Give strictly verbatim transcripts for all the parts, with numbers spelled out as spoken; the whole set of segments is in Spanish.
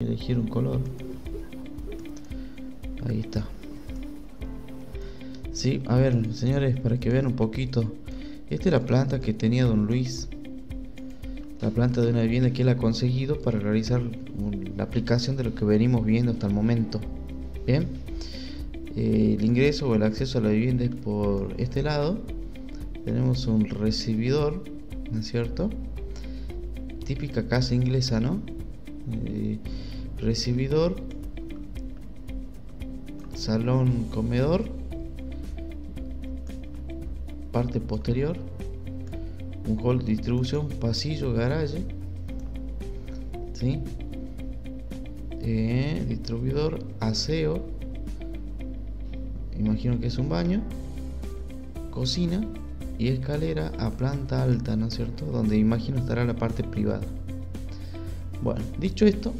Elegir un color. Ahí está. Sí, a ver, señores, para que vean un poquito. Esta es la planta que tenía don Luis. La planta de una vivienda que él ha conseguido para realizar la aplicación de lo que venimos viendo hasta el momento. Bien. Eh, el ingreso o el acceso a la vivienda es por este lado. Tenemos un recibidor, ¿no es cierto? Típica casa inglesa, ¿no? Eh, recibidor, salón, comedor, parte posterior, un hall de distribución, pasillo, garaje, ¿sí? Eh, distribuidor, aseo, imagino que es un baño, cocina y escalera a planta alta, ¿no es cierto? Donde imagino estará la parte privada. Bueno, dicho esto,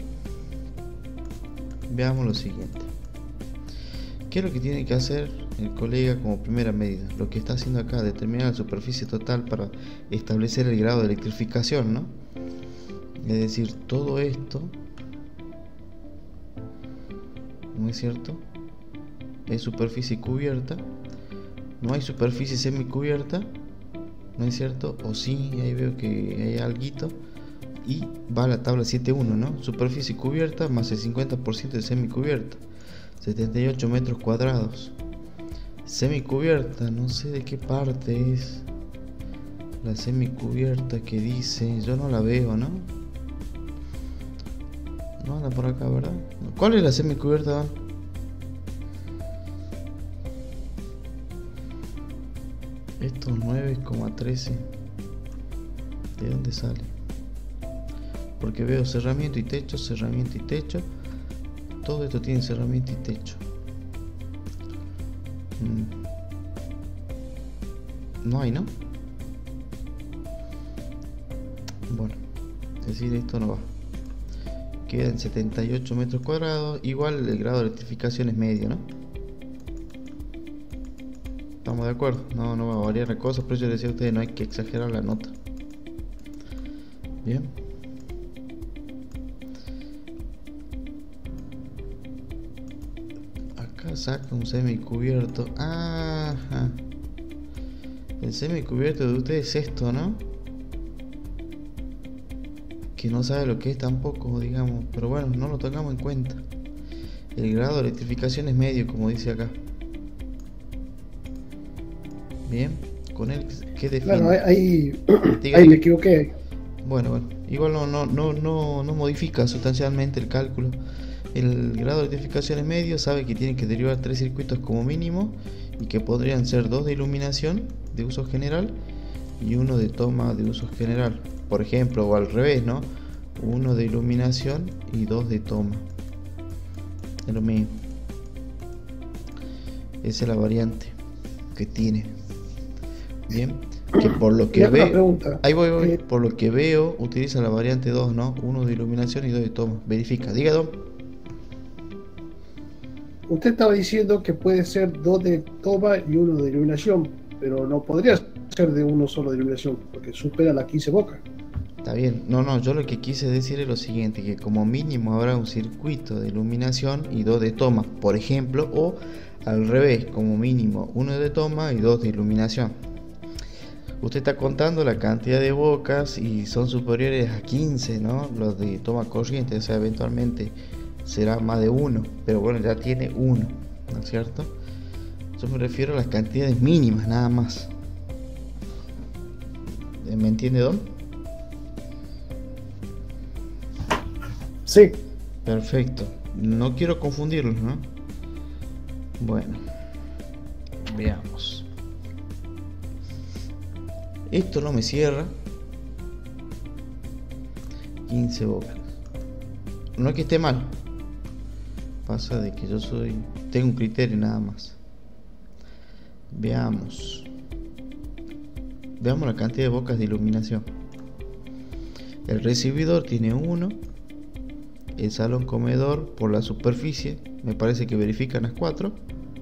veamos lo siguiente. ¿Qué es lo que tiene que hacer el colega como primera medida? Lo que está haciendo acá, determinar la superficie total para establecer el grado de electrificación, ¿no? Es decir, todo esto, ¿no es cierto? Es superficie cubierta. No hay superficie semicubierta, ¿no es cierto? O sí, ahí veo que hay alguito. Y va a la tabla siete punto uno, ¿no? Superficie cubierta más el cincuenta por ciento de semicubierta, setenta y ocho metros cuadrados. Semicubierta, no sé de qué parte es la semicubierta que dice. Yo no la veo, ¿no? No anda por acá, ¿verdad? ¿Cuál es la semicubierta, Dan? Estos nueve coma trece, ¿de dónde sale? Porque veo cerramiento y techo, cerramiento y techo. Todo esto tiene cerramiento y techo. No hay, ¿no? Bueno, es decir, esto no va. Queda en setenta y ocho metros cuadrados. Igual el grado de electrificación es medio, ¿no? Estamos de acuerdo. No, no va a variar la cosa. Pero yo les decía a ustedes, no hay que exagerar la nota. Bien. Acá saca un semicubierto. Ajá. El semicubierto de ustedes es esto, ¿no? Que no sabe lo que es tampoco, digamos. Pero bueno, no lo tengamos en cuenta. El grado de electrificación es medio, como dice acá. Bien. Con él, ¿qué define? Claro, ahí, ahí me equivoqué. Bueno, bueno. Igual no, no, no, no, no modifica sustancialmente el cálculo. El grado de electrificación es medio, sabe que tiene que derivar tres circuitos como mínimo y que podrían ser dos de iluminación de uso general y uno de toma de uso general, por ejemplo, o al revés, ¿no? Uno de iluminación y dos de toma. Es lo mismo. Esa es la variante que tiene. Bien, que por lo que veo, ahí voy, voy, por lo que veo utiliza la variante dos, ¿no? Uno de iluminación y dos de toma. Verifica, diga, Don. Usted estaba diciendo que puede ser dos de toma y uno de iluminación, pero no podría ser de uno solo de iluminación, porque supera las quince bocas. Está bien, no, no, yo lo que quise decir es lo siguiente, que como mínimo habrá un circuito de iluminación y dos de toma, por ejemplo, o al revés, como mínimo uno de toma y dos de iluminación. Usted está contando la cantidad de bocas y son superiores a quince, ¿no? Los de toma corriente, o sea, eventualmente será más de uno, pero bueno, ya tiene uno, ¿no es cierto? Yo me refiero a las cantidades mínimas, nada más. ¿Me entiende, Don? Sí. Perfecto. No quiero confundirlos, ¿no? Bueno, veamos. Esto no me cierra. quince bocas. No es que esté mal. Pasa de que yo soy... tengo un criterio nada más. Veamos. Veamos la cantidad de bocas de iluminación. El recibidor tiene uno. El salón comedor por la superficie me parece que verifican las cuatro.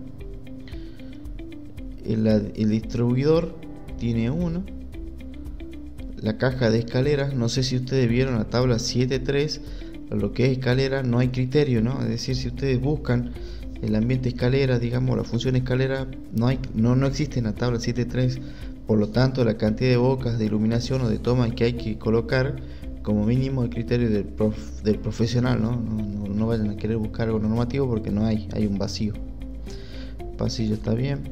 El, el distribuidor tiene uno. La caja de escaleras, no sé si ustedes vieron la tabla siete punto tres, lo que es escalera no hay criterio, ¿no? Es decir, si ustedes buscan el ambiente escalera, digamos, la función escalera, no hay, no, no existe en la tabla siete punto tres. Por lo tanto, la cantidad de bocas de iluminación o de toma que hay que colocar, como mínimo el criterio del, prof, del profesional, ¿no? No, no, no vayan a querer buscar algo normativo porque no hay, hay un vacío. Pasillo está bien,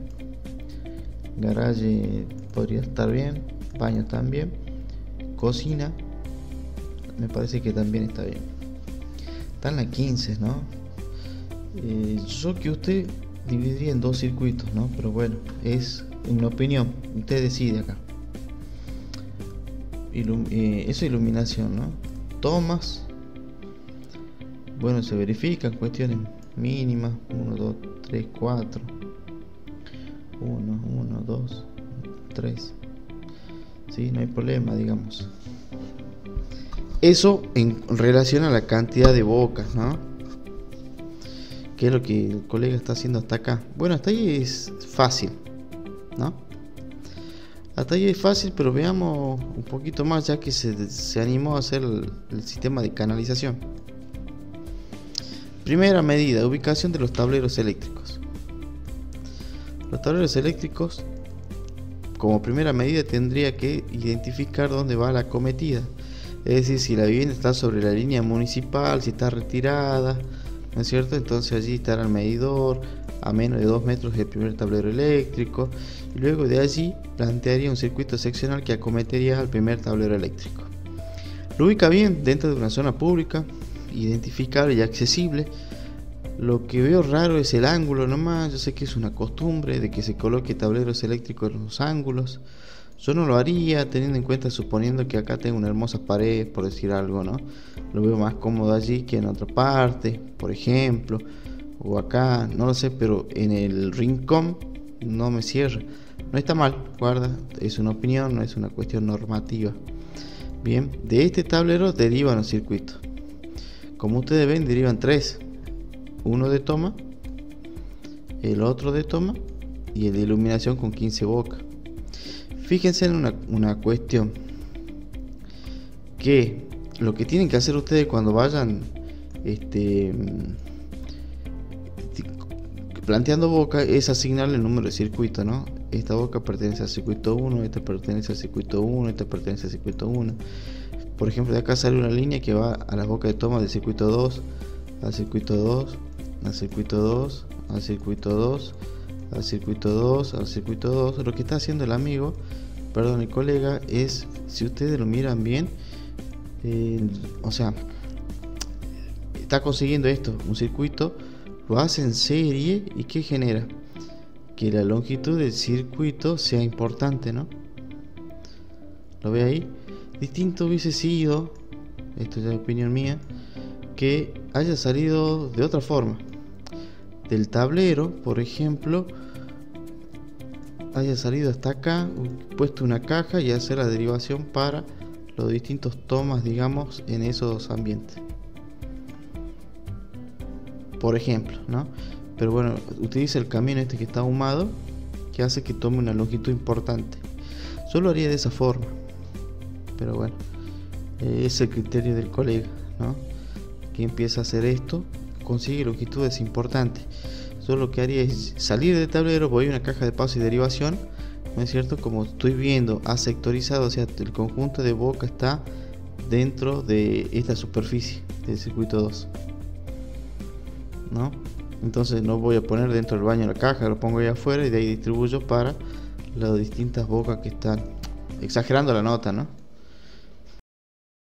garaje podría estar bien, baño también, cocina me parece que también está bien. Está en la quince, ¿no? Eh, yo que usted dividiría en dos circuitos, ¿no? Pero bueno, es una opinión, usted decide acá. Ilum eh, eso es iluminación, ¿no? Tomas, bueno, se verifican cuestiones mínimas, uno, dos, tres, cuatro, uno, uno, dos, tres, sí, no hay problema, digamos. Eso en relación a la cantidad de bocas, ¿no? ¿Qué es lo que el colega está haciendo hasta acá? Bueno, hasta ahí es fácil, ¿no? Hasta ahí es fácil, pero veamos un poquito más, ya que se, se animó a hacer el, el sistema de canalización. Primera medida, ubicación de los tableros eléctricos. Los tableros eléctricos, como primera medida, tendría que identificar dónde va la acometida. Es decir, si la vivienda está sobre la línea municipal, si está retirada, ¿no es cierto? Entonces allí estará el medidor a menos de dos metros del primer tablero eléctrico, y luego de allí plantearía un circuito seccional que acometería al primer tablero eléctrico. Lo ubica bien dentro de una zona pública, identificable y accesible. Lo que veo raro es el ángulo nomás. Yo sé que es una costumbre de que se coloque tableros eléctricos en los ángulos. Yo no lo haría, teniendo en cuenta, suponiendo que acá tengo una hermosa pared, por decir algo, ¿no? Lo veo más cómodo allí que en otra parte, por ejemplo, o acá, no lo sé, pero en el rincón no me cierra. No está mal, guarda, es una opinión, no es una cuestión normativa. Bien, de este tablero derivan los circuitos. Como ustedes ven, derivan tres. Uno de toma, el otro de toma y el de iluminación con quince bocas. Fíjense en una, una cuestión, que lo que tienen que hacer ustedes cuando vayan este, planteando boca es asignarle el número de circuito, ¿no? Esta boca pertenece al circuito uno, esta pertenece al circuito uno, esta pertenece al circuito uno. Por ejemplo, de acá sale una línea que va a la boca de toma del circuito dos, al circuito dos, al circuito dos, al circuito dos, al circuito dos, al circuito dos. Lo que está haciendo el amigo, perdón, el colega, es, si ustedes lo miran bien, eh, o sea, está consiguiendo esto, un circuito, lo hace en serie. ¿Y qué genera? Que la longitud del circuito sea importante, ¿no? ¿Lo ve ahí? Distinto hubiese sido, esto ya es opinión mía, que haya salido de otra forma. Del tablero, por ejemplo, haya salido hasta acá, puesto una caja y hacer la derivación para los distintos tomas, digamos, en esos ambientes. Por ejemplo, ¿no? Pero bueno, utiliza el camino este que está ahumado, que hace que tome una longitud importante. Yo lo haría de esa forma, pero bueno, eh, es el criterio del colega, ¿no? Que empieza a hacer esto, consigue longitudes importantes. Yo lo que haría es salir del tablero, voy a una caja de paso y derivación, ¿no es cierto? Como estoy viendo, ha sectorizado, o sea, el conjunto de boca está dentro de esta superficie del circuito dos, ¿no? Entonces no voy a poner dentro del baño la caja, lo pongo ahí afuera y de ahí distribuyo para las distintas bocas que están, exagerando la nota, ¿no?